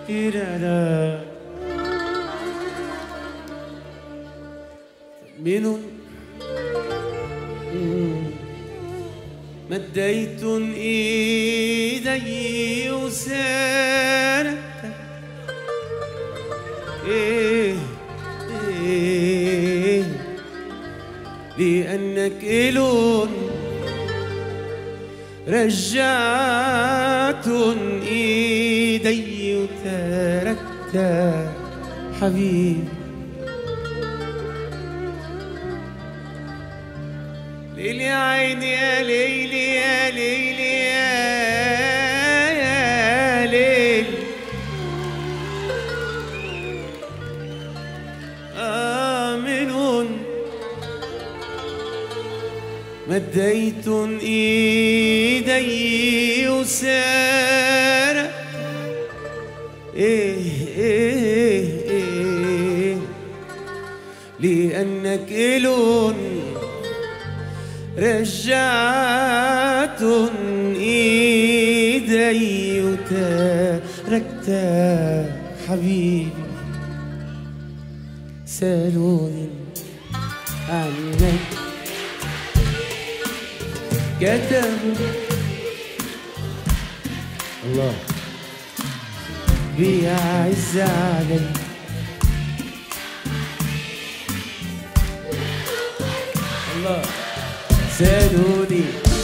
إرادا من مديت إيدي وسارت لأنك إلون رجعت إيدي وتركت حبيبي ليلي يا عيني يا ليلي يا ليلي يا ليل آمن مديت إيدي وسارت لأنك إلون رجعت إيدي وتركت حبيبي سألوني عنك كتبوا الله بيعز علي الله سألوني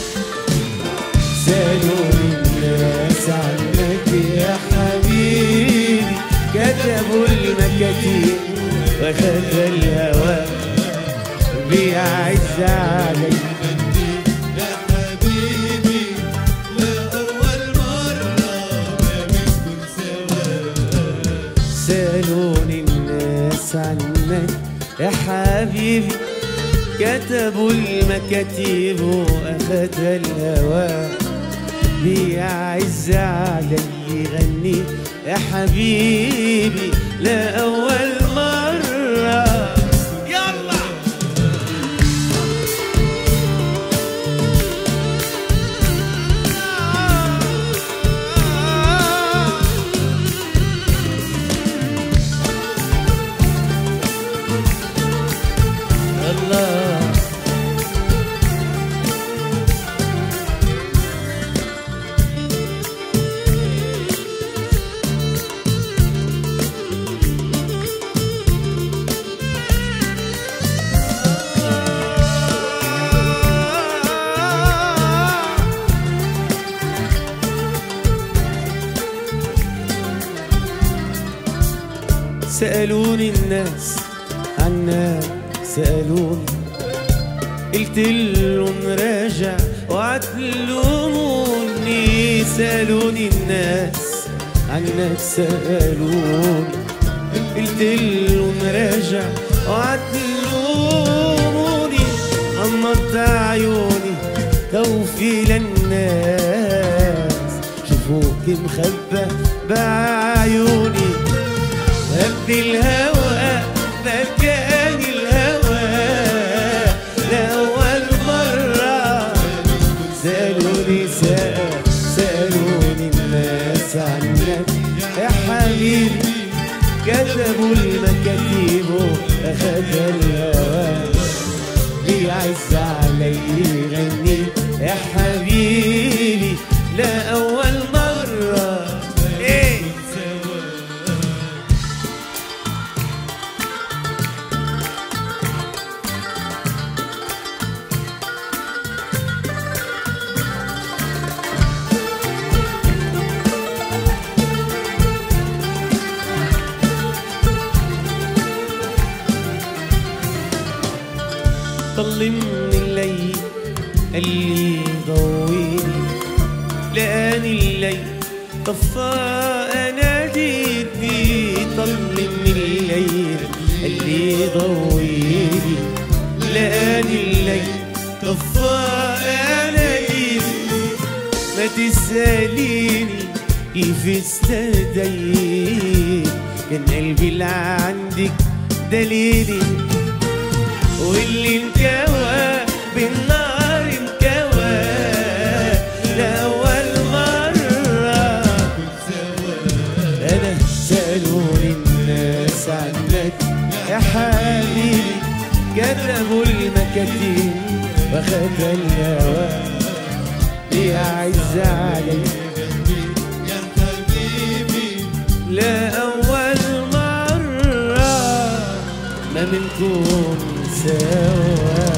الناس عنك يا حبيبي كتبوا المكاتيب وخذ الهوى بيعز علي يا حبيبي لا أول مرة ما بنكون سوا سألوني الناس عنك يا حبيبي كتبوا المكاتيب وأخذ الهوى بيعز علي يغني يا حبيبي لا أول مرة يلا الله سألوني الناس عنك سألوني قلت لهم راجع وعتلوموني سألوني الناس عنك سألوني قلت لهم راجع وعتلوموني غمضت عيوني خوفي للناس شوفوك مخبى بعيوني هبني الهوى مكان الهوى لأول مرة سألوني الناس عنك يا حبيبي كتبوا المكاتيب أخذ الهوى بيعز علي يغني يا حبيبي لا أول مرة طلمني الليل اللي ضويني لقاني الليل طفى اناديتني طلمني الليل اللي ضويني لقاني الليل طفى اناديتني ما تسأليني كيف استهديت كان قلبي اللي عندك دليلي واللي انكوى بالنار انكوى لأول مرة أنا حياتي واخد الهوى يعز علي يا حبيبي لا أول مرة ما منكون سوا